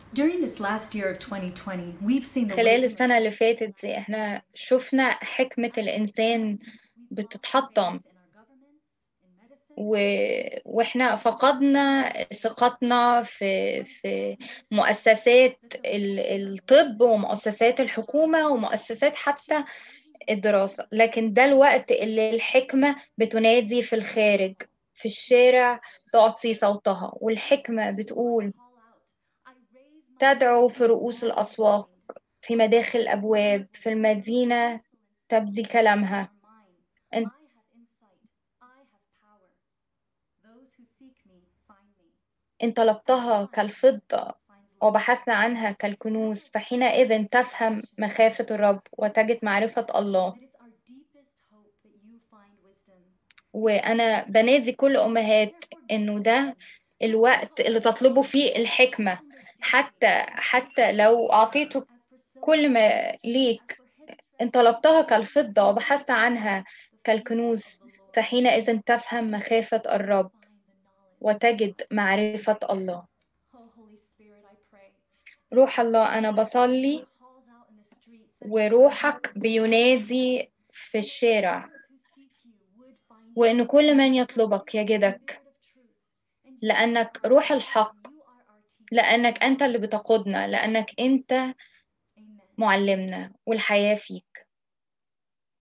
During this last year of 2020, we've seen the خلال wisdom of السنة اللي فاتت دي احنا شفنا حكمة الإنسان بتتحطم in our governments, in medicine, و... واحنا فقدنا ثقتنا في مؤسسات الطب ومؤسسات الحكومة ومؤسسات حتى الدراسة. لكن ده الوقت اللي الحكمة بتنادي في الخارج، في الشارع، تعطي صوتها، والحكمة بتقول call out, I raise my تدعو في رؤوس الأسواق، في مداخل الأبواب، في المدينة تبدي كلامها. mine. أن- I have insight. I have power. Those who seek me find me. إن طلبتها كالفضة وبحثنا عنها كالكنوز، فحينئذ تفهم مخافة الرب وتجد معرفة الله. That it's our deepest hope that you find wisdom. وأنا بنادي كل أمهات إنه ده الوقت اللي تطلبوا فيه الحكمة. حتى لو أعطيته كل ما ليك، إن طلبتها كالفضة وبحثت عنها كالكنوز، فحينئذ تفهم مخافة الرب وتجد معرفة الله. Oh, Holy Spirit, I pray روح الله، أنا بصلي calls out in the streets that وروحك بينادي في الشارع، those who seek you would find you. وإن كل من يطلبك يجدك، Spirit of truth. And لأنك روح الحق، you are our teacher. لأنك أنت اللي بتقودنا، لأنك أنت Amen. معلمنا والحياة فيك.